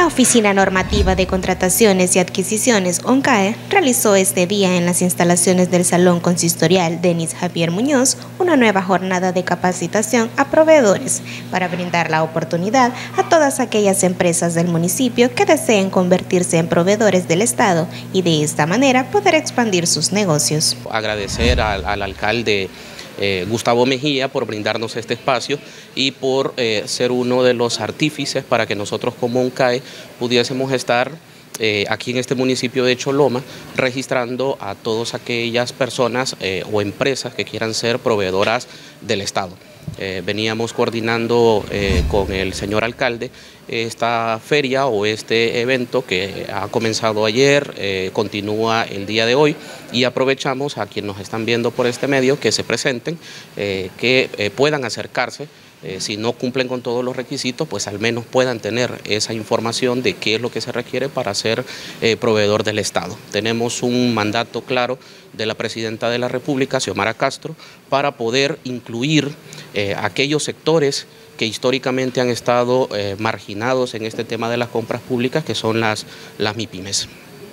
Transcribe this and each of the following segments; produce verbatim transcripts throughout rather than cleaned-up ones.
La Oficina Normativa de Contrataciones y Adquisiciones, ONCAE, realizó este día en las instalaciones del Salón Consistorial Denis Javier Muñoz una nueva jornada de capacitación a proveedores para brindar la oportunidad a todas aquellas empresas del municipio que deseen convertirse en proveedores del Estado y de esta manera poder expandir sus negocios. Agradecer al, al alcalde Eh, Gustavo Mejía por brindarnos este espacio y por eh, ser uno de los artífices para que nosotros como ONCAE pudiésemos estar eh, aquí en este municipio de Choloma registrando a todas aquellas personas eh, o empresas que quieran ser proveedoras del Estado. Eh, veníamos coordinando eh, con el señor alcalde esta feria o este evento que ha comenzado ayer, eh, continúa el día de hoy y aprovechamos a quienes nos están viendo por este medio que se presenten, eh, que eh, puedan acercarse. Eh, si no cumplen con todos los requisitos, pues al menos puedan tener esa información de qué es lo que se requiere para ser eh, proveedor del Estado. Tenemos un mandato claro de la Presidenta de la República, Xiomara Castro, para poder incluir eh, aquellos sectores que históricamente han estado eh, marginados en este tema de las compras públicas, que son las, las MIPYMES.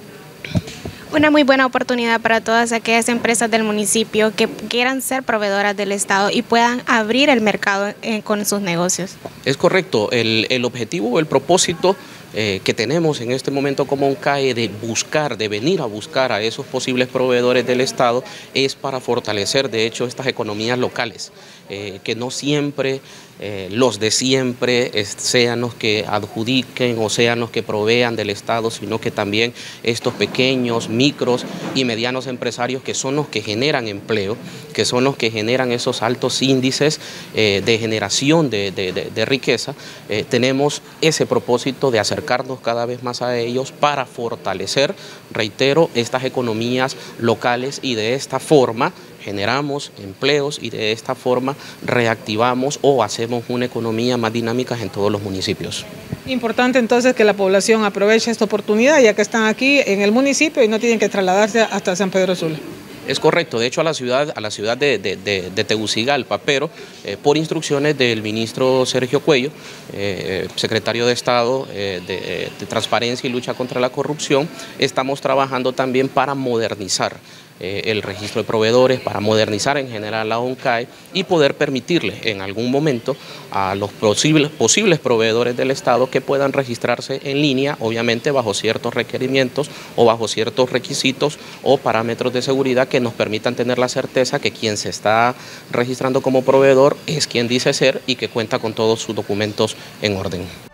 Una muy buena oportunidad para todas aquellas empresas del municipio que quieran ser proveedoras del Estado y puedan abrir el mercado eh, con sus negocios. Es correcto, el, el objetivo o el propósito eh, que tenemos en este momento como ONCAE de buscar, de venir a buscar a esos posibles proveedores del Estado es para fortalecer de hecho estas economías locales, eh, que no siempre eh, los de siempre es, sean los que adjudiquen o sean los que provean del Estado, sino que también estos pequeños, micros y medianos empresarios que son los que generan empleo, que son los que generan esos altos índices eh, de generación de, de, de, de riqueza, eh, tenemos ese propósito de acercarnos cada vez más a ellos para fortalecer, reitero, estas economías locales y de esta forma generamos empleos y de esta forma reactivamos o hacemos una economía más dinámica en todos los municipios. Importante entonces que la población aproveche esta oportunidad ya que están aquí en el municipio y no tienen que trasladarse hasta San Pedro Sula. Es correcto, de hecho a la ciudad, a la ciudad de, de, de, de Tegucigalpa, pero eh, por instrucciones del ministro Sergio Cuello, eh, secretario de Estado eh, de, de Transparencia y Lucha contra la Corrupción, estamos trabajando también para modernizar eh, el registro de proveedores, para modernizar en general la ONCAE y poder permitirle en algún momento a los posibles, posibles proveedores del Estado que puedan registrarse en línea, obviamente bajo ciertos requerimientos o bajo ciertos requisitos o parámetros de seguridad que nos permitan tener la certeza que quien se está registrando como proveedor es quien dice ser y que cuenta con todos sus documentos en orden.